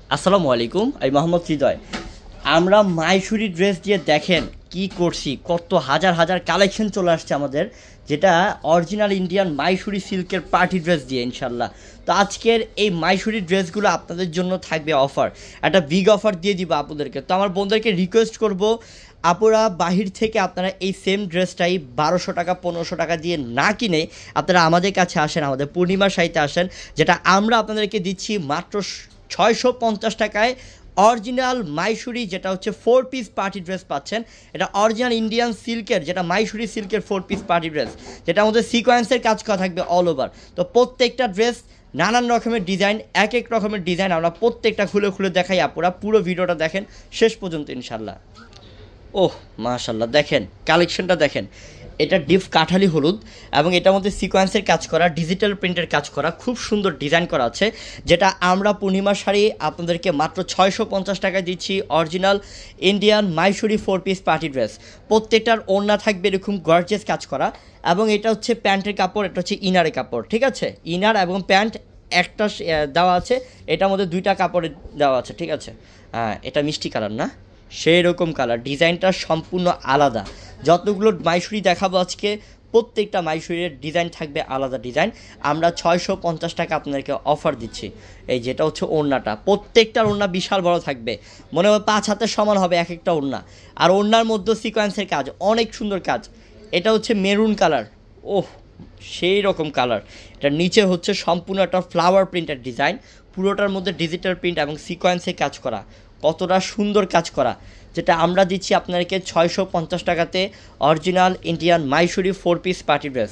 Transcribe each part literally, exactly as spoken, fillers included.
আসসালামু আলাইকুম, আমি মোহাম্মদ হৃদয়। আমরা মাইশুরি ড্রেস দিয়ে দেখেন কি করছি, কত হাজার হাজার কালেকশন চলে আসছে আমাদের, যেটা অরিজিনাল ইন্ডিয়ান মাইশুরি সিল্কের পার্টি ড্রেস দিয়ে ইনশাল্লাহ। তো আজকের এই মাইশুরি ড্রেসগুলো আপনাদের জন্য থাকবে অফার, একটা বিগ অফার দিয়ে দিব আপনাদেরকে। তো আমার বন্ধুদেরকে রিকোয়েস্ট করব, আপুরা বাহির থেকে আপনারা এই সেম ড্রেসটাই বারোশো টাকা পনেরোশো টাকা দিয়ে না কিনে আপনারা আমাদের কাছে আসেন, আমাদের পূর্ণিমা শাড়িতে আসেন, যেটা আমরা আপনাদেরকে দিচ্ছি মাত্র ছয়শো পঞ্চাশ টাকায়। অরিজিনাল মাইশুরি, যেটা হচ্ছে ফোর পিস পার্টি ড্রেস পাচ্ছেন। এটা অরিজিনাল ইন্ডিয়ান সিল্কের, যেটা মাইশুরি সিল্কের ফোর পিস পার্টি ড্রেস, যেটা আমাদের সিকোয়েন্সের কাজ করা থাকবে অল ওভার। তো প্রত্যেকটা ড্রেস নানান রকমের ডিজাইন, এক এক রকমের ডিজাইন আমরা প্রত্যেকটা খুলে খুলে দেখাই। আপনারা পুরো ভিডিওটা দেখেন শেষ পর্যন্ত ইনশাল্লাহ। ওহ মাশাল্লাহ, দেখেন কালেকশনটা দেখেন। এটা ডিপ কাঠালি হলুদ এবং এটার মধ্যে সিকোয়েন্সের কাজ করা, ডিজিটাল প্রিন্টের কাজ করা, খুব সুন্দর ডিজাইন করা আছে, যেটা আমরা পূর্ণিমা শাড়ি আপনাদেরকে মাত্র ছয়শো পঞ্চাশ টাকায় দিচ্ছি। অরিজিনাল ইন্ডিয়ান মাইশুরি ফোর পিস পার্টি ড্রেস, প্রত্যেকটার ওড়না থাকবে এরকম গর্জিয়াস কাজ করা, এবং এটা হচ্ছে প্যান্টের কাপড়, এটা হচ্ছে ইনারের কাপড়, ঠিক আছে? ইনার এবং প্যান্ট একটা দেওয়া আছে, এটার মধ্যে দুইটা কাপড়ের দেওয়া আছে, ঠিক আছে? হ্যাঁ, এটা মিষ্টি কালার না, সেই রকম কালার, ডিজাইনটা সম্পূর্ণ আলাদা। যতগুলো মাইশুরি দেখাবো আজকে, প্রত্যেকটা মাইশুরির ডিজাইন থাকবে আলাদা ডিজাইন। আমরা ছয়শো পঞ্চাশ টাকা আপনাদেরকে অফার দিচ্ছি। এই যেটা হচ্ছে ওড়নাটা, প্রত্যেকটার ওড়না বিশাল বড় থাকবে, মনে হয় পাঁচ হাতের সমান হবে এক একটা ওড়না। আর ওড়নার মধ্যে সিকোয়েন্সের কাজ, অনেক সুন্দর কাজ। এটা হচ্ছে মেরুন কালার, ওহ সেই রকম কালার। এটা নিচে হচ্ছে সম্পূর্ণ একটা ফ্লাওয়ার প্রিন্টের ডিজাইন, পুরোটার মধ্যে ডিজিটাল প্রিন্ট এবং সিকোয়েন্সে কাজ করা, কতটা সুন্দর কাজ করা, যেটা আমরা দিচ্ছি আপনাদেরকে ছয়শো পঞ্চাশ টাকাতে। অরিজিনাল ইন্ডিয়ান মাইশুরি ফোর পিস পার্টি ড্রেস।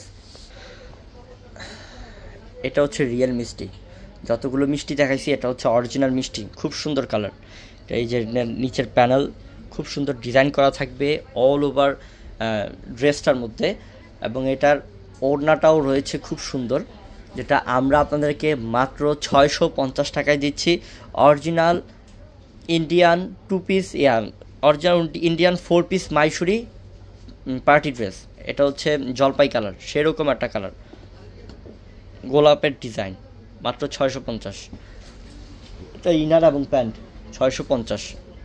এটা হচ্ছে রিয়েল মিষ্টি, যতগুলো মিষ্টি দেখাইছি এটা হচ্ছে অরিজিনাল মিষ্টি, খুব সুন্দর কালার। এই যে নিচের প্যানেল খুব সুন্দর ডিজাইন করা থাকবে অল ওভার ড্রেসটার মধ্যে, এবং এটার ওড়নাটাও রয়েছে খুব সুন্দর, যেটা আমরা আপনাদেরকে মাত্র ছয়শো পঞ্চাশ টাকায় দিচ্ছি। অরিজিনাল ইন্ডিয়ান টু পিস ইয়ান অরিজিনাল ইন্ডিয়ান ফোর পিস মাইশুরি পার্টি ড্রেস। এটা হচ্ছে জলপাই কালার, সেরকম একটা কালার, গোলাপের ডিজাইন, মাত্র ছয়শো পঞ্চাশ। এটা ইনার এবং প্যান্ট ছয়শো পঞ্চাশ।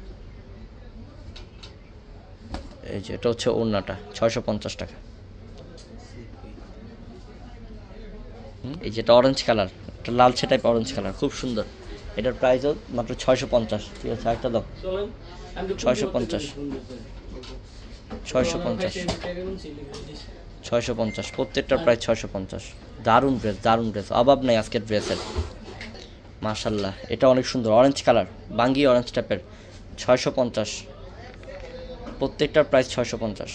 এই যে এটা হচ্ছে ওড়নাটা, ছয়শো পঞ্চাশ টাকা। এই যেটা অরেঞ্জ কালার, একটা লালচে টাইপ অরেঞ্জ কালার, খুব সুন্দর। এটার প্রাইসও মাত্র ছয়শো পঞ্চাশ। ঠিক আছে, একটা দাও, ছয়শো পঞ্চাশ, ছয়শো পঞ্চাশ, ছয়শো পঞ্চাশ, প্রত্যেকটার প্রাইস ছয়শো পঞ্চাশ। দারুণ ড্রেস, দারুণ ড্রেস, অভাব নাই আজকের ড্রেসের, মাশাল্লাহ। এটা অনেক সুন্দর অরেঞ্জ কালার, বাঙ্গি অরেঞ্জ টাইপের, ছয়শো পঞ্চাশ, প্রত্যেকটার প্রাইস ছয়শো পঞ্চাশ।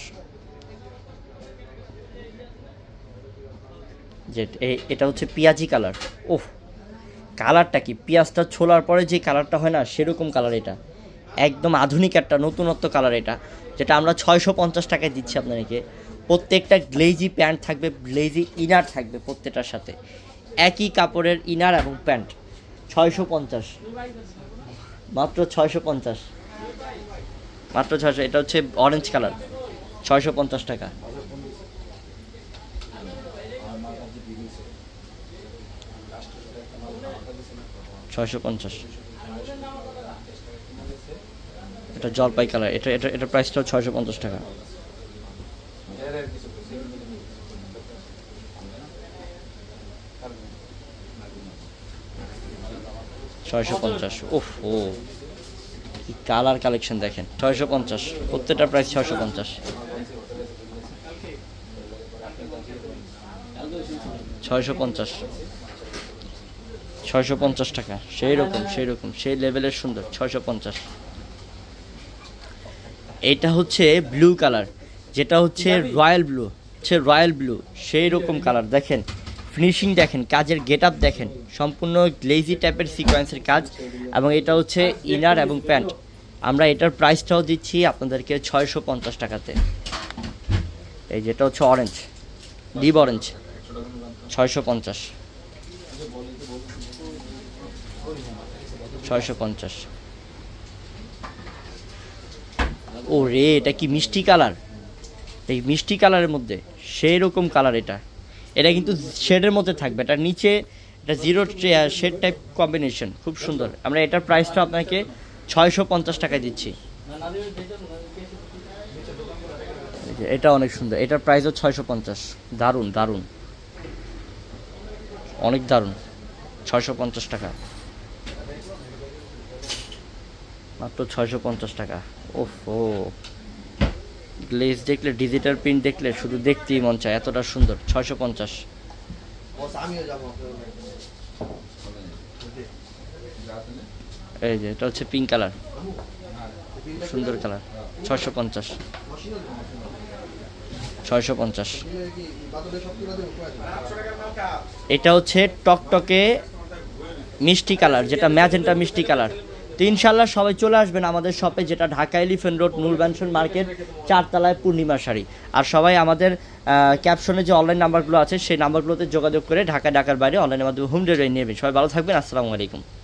যে এটা হচ্ছে পেঁয়াজি কালার, ওহ কালারটা কি, পেঁয়াজটা ছোলার পরে যে কালারটা হয় না, সেরকম কালার। এটা একদম আধুনিক একটা নতুনত্ব কালার এটা, যেটা আমরা ছয়শো পঞ্চাশ টাকায় দিচ্ছি আপনাদেরকে। প্রত্যেকটা গ্লেজি প্যান্ট থাকবে, গ্লেজি ইনার থাকবে প্রত্যেকটার সাথে, একই কাপড়ের ইনার এবং প্যান্ট, ছয়শো পঞ্চাশ, মাত্র ছয়শো পঞ্চাশ, মাত্র ছয়শো। এটা হচ্ছে অরেঞ্জ কালার, ছয়শো পঞ্চাশ টাকা। ছয়শো পঞ্চাশ। এটা জলপাই কালার, এটা এটা এটার প্রাইসটাও ছয়শো পঞ্চাশ টাকা। ছয়শো পঞ্চাশ, ওফ ও কি কালার কালেকশন দেখেন, ছয়শো পঞ্চাশ, প্রত্যেকটার প্রাইস ছয়শো পঞ্চাশ। ছয়শো পঞ্চাশ, ছয়শো পঞ্চাশ টাকা, সেই রকম সেই রকম সেই লেভেলের সুন্দর, ছয়শো পঞ্চাশ। এটা হচ্ছে ব্লু কালার, যেটা হচ্ছে রয়্যাল ব্লু, হচ্ছে রয়্যাল ব্লু, সেই রকম কালার। দেখেন ফিনিশিং দেখেন, কাজের গেট আপ দেখেন, সম্পূর্ণ গ্লেজি টাইপের সিকোয়েন্সের কাজ, এবং এটা হচ্ছে ইনার এবং প্যান্ট। আমরা এটার প্রাইসটাও দিচ্ছি আপনাদেরকে ছয়শো পঞ্চাশ টাকাতে। এই যেটা হচ্ছে অরেঞ্জ, ডিপ অরেঞ্জ, ছয়শো পঞ্চাশ, ছয়শো পঞ্চাশ। ও রে, এটা কি মিষ্টি কালার, এই মিষ্টি কালারের মধ্যে সেই রকম কালার। এটা এটা কিন্তু শেডের মধ্যে থাকবে, এটা নিচে এটা জিরো শেড টাইপ কম্বিনেশন, খুব সুন্দর। আমরা এটার প্রাইসটা আপনাকে ছয়শো পঞ্চাশ টাকায় দিচ্ছি। এটা অনেক সুন্দর, এটার প্রাইসও ছয়শো পঞ্চাশ। দারুণ দারুণ, অনেক দারুণ, ছয়শো পঞ্চাশ টাকা, মাত্র ছয়শো পঞ্চাশ টাকা। ওফ ও, গ্লেজ দেখলে, ডিজিটাল প্রিন্ট দেখলে শুধু দেখতেই মন চায়, এতটা সুন্দর। ছয়শো পঞ্চাশ। এই যে এটা হচ্ছে পিঙ্ক কালার, সুন্দর কালার, ছয়শো পঞ্চাশ। ছয়শো পঞ্চাশ। এটা হচ্ছে টকটকে মিষ্টি কালার, যেটা ম্যাজেন্টা মিষ্টি কালার। তো ইনশাল্লাহ সবাই চলে আসবেন আমাদের শপে, যেটা Dhaka elephant road Noor mansion market চারতলায় পূর্ণিমা শাড়ি। আর সবাই আমাদের ক্যাপশনে যে অনলাইন নাম্বারগুলো আছে সেই নাম্বারগুলোতে যোগাযোগ করে ঢাকা ঢাকার বাইরে অনলাইনের মাধ্যমে হোম ডেলিভারি নেবেন। সবাই ভালো থাকবেন, আসসালামু আলাইকুম।